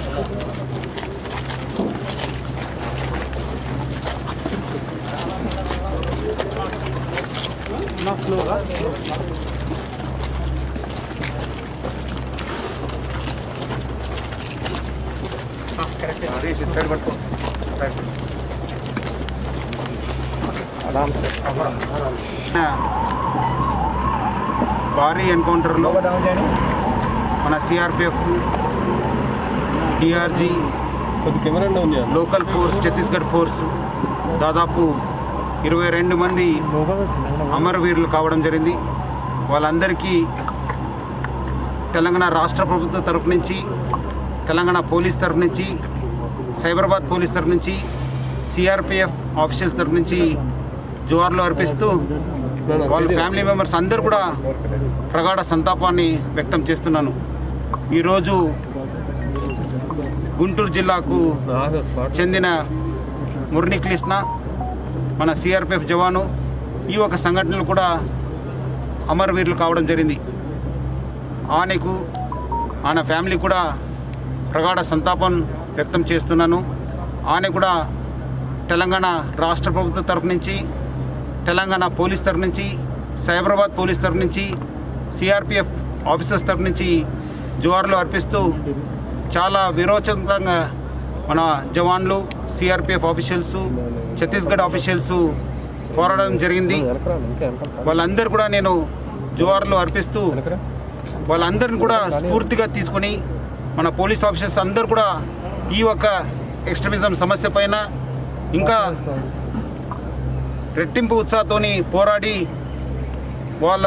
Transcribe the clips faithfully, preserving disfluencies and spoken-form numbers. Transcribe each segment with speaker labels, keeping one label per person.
Speaker 1: ना स्लोगा
Speaker 2: इस साइड पట్టుకో आराम से आराम
Speaker 1: భారీ ఎన్కౌంటర్లో మన CRPF DRG local force Chhattisgarh force దాదాపు ఇరవై రెండు మంది అమరవీరులు కావడం జరిగింది. వాళ్ళందరికీ తెలంగాణ రాష్ట్ర ప్రభుత్వం తరఫు నుంచి, తెలంగాణ పోలీస్ తరఫు నుంచి, సైబరాబాద్ పోలీస్ తరఫు నుంచి, సిఆర్పిఎఫ్ ఆఫీషియల్స్ తరఫు నుంచి జోహార్లు అర్పిస్తూ వాళ్ళ ఫ్యామిలీ మెంబర్స్ అందరూ కూడా ప్రగాఢ సంతాపాన్ని వ్యక్తం చేస్తున్నాను. ఈరోజు గుంటూరు జిల్లాకు చెందిన మురళీకృష్ణ మన సిఆర్పిఎఫ్ జవాను ఈ ఒక సంఘటనలు కూడా అమరవీరులు కావడం జరిగింది. ఆయనకు ఆయన ఫ్యామిలీ కూడా ప్రగాఢ సంతాపం వ్యక్తం చేస్తున్నాను. ఆయన కూడా తెలంగాణ రాష్ట్ర ప్రభుత్వం తరఫు నుంచి, తెలంగాణ పోలీస్ తరఫు నుంచి, సైబరాబాద్ పోలీస్ తరఫు నుంచి, సిఆర్పిఎఫ్ ఆఫీసర్స్ తరఫు నుంచి జోహార్లు అర్పిస్తూ చాలా విరోచకంగా మన జవాన్లు, సిఆర్పిఎఫ్ ఆఫీషియల్స్, ఛత్తీస్గఢ్ ఆఫీషియల్స్ పోరాడడం జరిగింది. వాళ్ళందరూ కూడా నేను జోహార్లు అర్పిస్తూ వాళ్ళందరిని కూడా స్ఫూర్తిగా తీసుకొని మన పోలీస్ ఆఫీసర్స్ అందరూ కూడా ఈ ఒక ఎక్స్ట్రీమిజం సమస్య పైన ఇంకా రెట్టింపు ఉత్సాహంతోని పోరాడి వాళ్ళ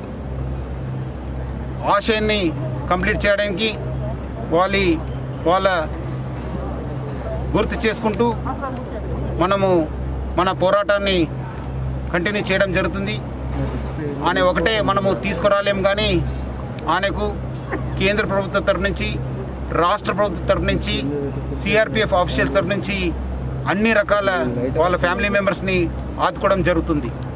Speaker 1: ఆశయాన్ని కంప్లీట్ చేయడానికి వాళ్ళ వాళ్ళ గుర్తు చేసుకుంటూ మనము మన పోరాటాన్ని కంటిన్యూ చేయడం జరుగుతుంది. ఆయన ఒకటే మనము తీసుకురాలేం, కానీ ఆయనకు కేంద్ర ప్రభుత్వం తరఫు నుంచి, రాష్ట్ర ప్రభుత్వం తరఫు నుంచి, సిఆర్పిఎఫ్ ఆఫీషియల్స్ తరఫు నుంచి అన్ని రకాల వాళ్ళ ఫ్యామిలీ మెంబర్స్ని ఆదుకోవడం జరుగుతుంది.